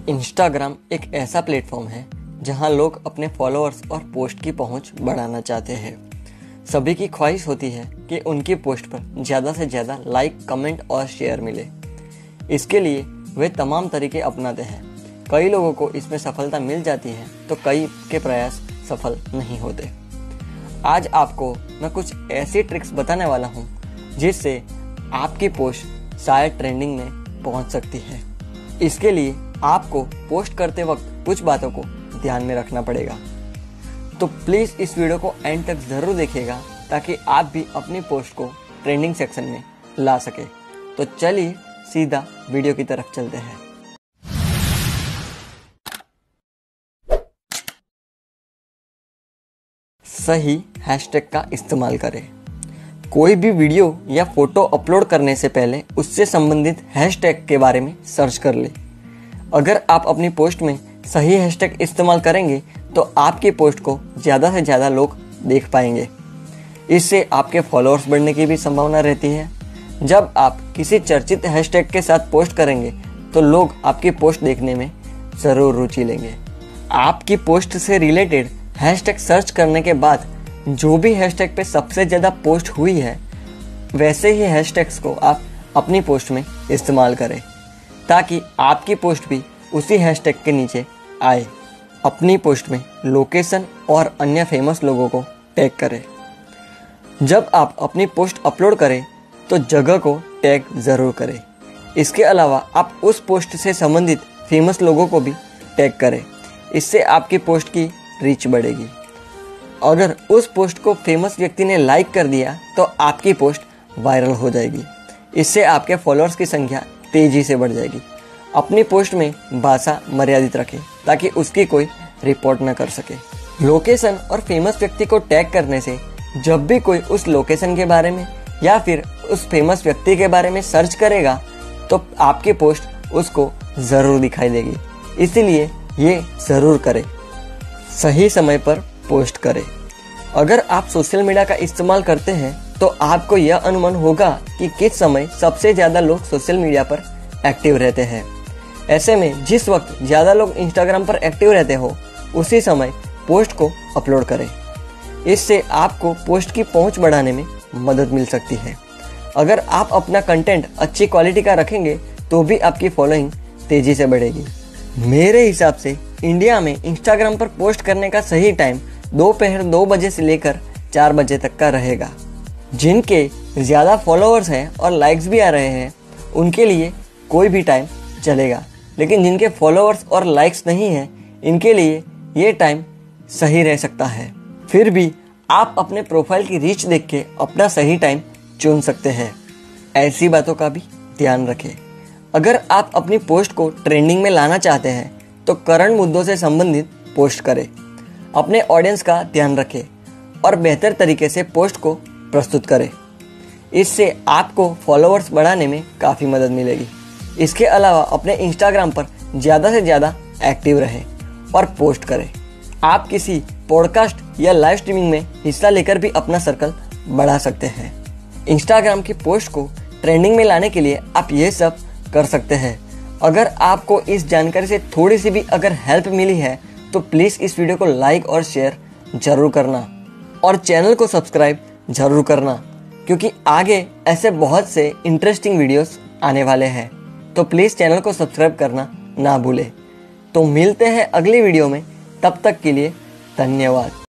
Instagram एक ऐसा platform है जहां लोग अपने फॉलोअर्स और पोस्ट की पहुंच बढ़ाना चाहते हैं। सभी की ख्वाहिश होती है कि उनकी पोस्ट पर ज़्यादा से ज़्यादा लाइक, कमेंट और शेयर मिले। इसके लिए वे तमाम तरीके अपनाते हैं। कई लोगों को इसमें सफलता मिल जाती है तो कई के प्रयास सफल नहीं होते। आज आपको मैं कुछ ऐसी ट्रिक्स बताने वाला हूँ जिससे आपकी पोस्ट शायद ट्रेंडिंग में पहुँच सकती है। इसके लिए आपको पोस्ट करते वक्त कुछ बातों को ध्यान में रखना पड़ेगा, तो प्लीज़ इस वीडियो को एंड तक ज़रूर देखिएगा ताकि आप भी अपनी पोस्ट को ट्रेंडिंग सेक्शन में ला सके। तो चलिए सीधा वीडियो की तरफ चलते हैं। सही हैशटैग का इस्तेमाल करें। कोई भी वीडियो या फोटो अपलोड करने से पहले उससे संबंधित हैशटैग के बारे में सर्च कर ले। अगर आप अपनी पोस्ट में सही हैशटैग इस्तेमाल करेंगे तो आपकी पोस्ट को ज़्यादा से ज़्यादा लोग देख पाएंगे। इससे आपके फॉलोअर्स बढ़ने की भी संभावना रहती है। जब आप किसी चर्चित हैशटैग के साथ पोस्ट करेंगे तो लोग आपकी पोस्ट देखने में ज़रूर रुचि लेंगे। आपकी पोस्ट से रिलेटेड हैशटैग सर्च करने के बाद जो भी हैशटैग पे सबसे ज़्यादा पोस्ट हुई है वैसे ही हैशटैग्स को आप अपनी पोस्ट में इस्तेमाल करें ताकि आपकी पोस्ट भी उसी हैशटैग के नीचे आए। अपनी पोस्ट में लोकेशन और अन्य फेमस लोगों को टैग करें। जब आप अपनी पोस्ट अपलोड करें तो जगह को टैग ज़रूर करें। इसके अलावा आप उस पोस्ट से संबंधित फेमस लोगों को भी टैग करें। इससे आपकी पोस्ट की रीच बढ़ेगी। अगर उस पोस्ट को फेमस व्यक्ति ने लाइक कर दिया तो आपकी पोस्ट वायरल हो जाएगी। इससे आपके फॉलोअर्स की संख्या तेजी से बढ़ जाएगी। अपनी पोस्ट में भाषा मर्यादित रखें ताकि उसकी कोई रिपोर्ट न कर सके। लोकेशन और फेमस व्यक्ति को टैग करने से जब भी कोई उस लोकेशन के बारे में या फिर उस फेमस व्यक्ति के बारे में सर्च करेगा तो आपकी पोस्ट उसको ज़रूर दिखाई देगी। इसलिए ये ज़रूर करें। सही समय पर पोस्ट करें। अगर आप सोशल मीडिया का इस्तेमाल करते हैं तो आपको यह अनुमान होगा कि किस समय सबसे ज़्यादा लोग सोशल मीडिया पर एक्टिव रहते हैं। ऐसे में जिस वक्त ज़्यादा लोग इंस्टाग्राम पर एक्टिव रहते हो उसी समय पोस्ट को अपलोड करें। इससे आपको पोस्ट की पहुंच बढ़ाने में मदद मिल सकती है। अगर आप अपना कंटेंट अच्छी क्वालिटी का रखेंगे तो भी आपकी फॉलोइंग तेज़ी से बढ़ेगी। मेरे हिसाब से इंडिया में इंस्टाग्राम पर पोस्ट करने का सही टाइम दोपहर 2 बजे से लेकर 4 बजे तक का रहेगा। जिनके ज़्यादा फॉलोअर्स हैं और लाइक्स भी आ रहे हैं उनके लिए कोई भी टाइम चलेगा, लेकिन जिनके फॉलोअर्स और लाइक्स नहीं हैं इनके लिए ये टाइम सही रह सकता है। फिर भी आप अपने प्रोफाइल की रीच देख के अपना सही टाइम चुन सकते हैं। ऐसी बातों का भी ध्यान रखें। अगर आप अपनी पोस्ट को ट्रेंडिंग में लाना चाहते हैं तो करंट मुद्दों से संबंधित पोस्ट करें। अपने ऑडियंस का ध्यान रखें और बेहतर तरीके से पोस्ट को प्रस्तुत करें। इससे आपको फॉलोअर्स बढ़ाने में काफ़ी मदद मिलेगी। इसके अलावा अपने इंस्टाग्राम पर ज़्यादा से ज़्यादा एक्टिव रहें और पोस्ट करें। आप किसी पॉडकास्ट या लाइव स्ट्रीमिंग में हिस्सा लेकर भी अपना सर्कल बढ़ा सकते हैं। इंस्टाग्राम की पोस्ट को ट्रेंडिंग में लाने के लिए आप ये सब कर सकते हैं। अगर आपको इस जानकारी से थोड़ी सी भी अगर हेल्प मिली है तो प्लीज़ इस वीडियो को लाइक और शेयर ज़रूर करना और चैनल को सब्सक्राइब ज़रूर करना, क्योंकि आगे ऐसे बहुत से इंटरेस्टिंग वीडियोस आने वाले हैं। तो प्लीज़ चैनल को सब्सक्राइब करना ना भूलें। तो मिलते हैं अगली वीडियो में, तब तक के लिए धन्यवाद।